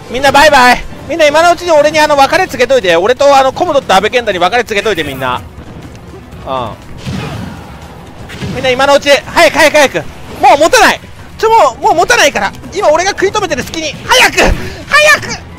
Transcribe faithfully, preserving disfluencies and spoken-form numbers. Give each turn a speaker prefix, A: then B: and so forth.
A: みんなバイバイ。みんな今のうちに俺にあの別れつけといて。俺とあのコムドット阿部健太に別れつけといてみんな。うんみんな今のうち早く早く早く。もう持たない。ちょもうもう持たないから今俺が食い止めてる隙に早く早く